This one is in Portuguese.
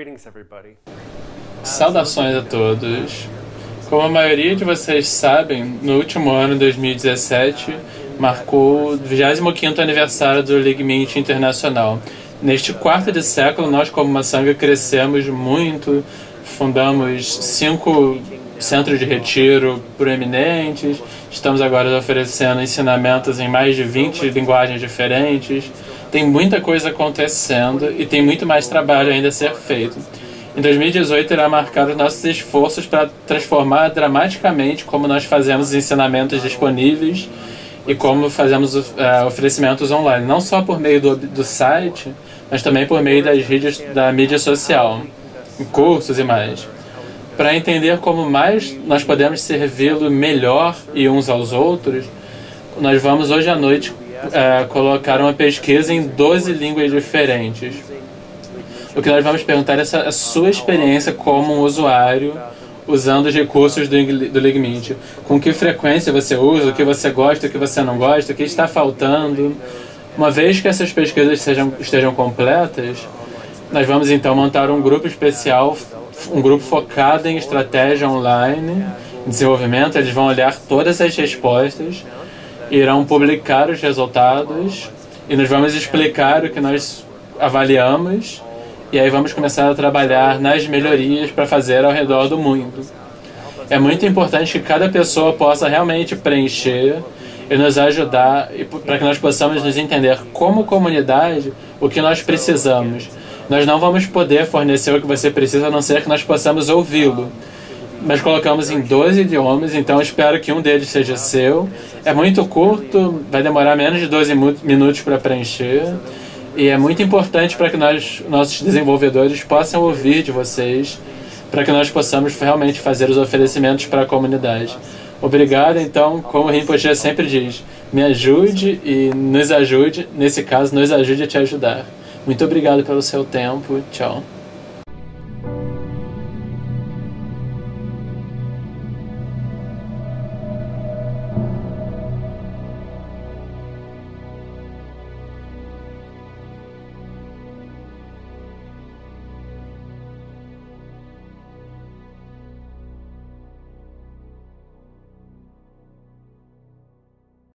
Saudações a todos. Como a maioria de vocês sabem, no último ano, 2017, marcou o 25º aniversário do League Mint Internacional. Neste quarto de século, nós como Masanga crescemos muito, fundamos 5 centros de retiro proeminentes, estamos agora oferecendo ensinamentos em mais de 20 linguagens diferentes. Tem muita coisa acontecendo e tem muito mais trabalho ainda a ser feito. Em 2018 irá marcar os nossos esforços para transformar dramaticamente como nós fazemos os ensinamentos disponíveis e como fazemos oferecimentos online, não só por meio do site, mas também por meio da mídia social, cursos e mais. Para entender como mais nós podemos servi-lo melhor e uns aos outros, nós vamos hoje à noite colocar uma pesquisa em 12 línguas diferentes. O que nós vamos perguntar é a sua experiência como um usuário usando os recursos do League Mint. Com que frequência você usa, o que você gosta, o que você não gosta, o que está faltando. Uma vez que essas pesquisas estejam completas, nós vamos então montar um grupo especial, um grupo focado em estratégia online, desenvolvimento. Eles vão olhar todas as respostas, irão publicar os resultados e nós vamos explicar o que nós avaliamos. E aí vamos começar a trabalhar nas melhorias para fazer ao redor do mundo. É muito importante que cada pessoa possa realmente preencher e nos ajudar para que nós possamos nos entender como comunidade o que nós precisamos. Nós não vamos poder fornecer o que você precisa, a não ser que nós possamos ouvi-lo. Nós colocamos em 12 idiomas, então espero que um deles seja seu. É muito curto, vai demorar menos de 12 minutos para preencher. E é muito importante para que nossos desenvolvedores possam ouvir de vocês, para que nós possamos realmente fazer os oferecimentos para a comunidade. Obrigado, então, como o Rinpoche sempre diz, me ajude e nos ajude, nesse caso, nos ajude a te ajudar. Muito obrigado pelo seu tempo, tchau.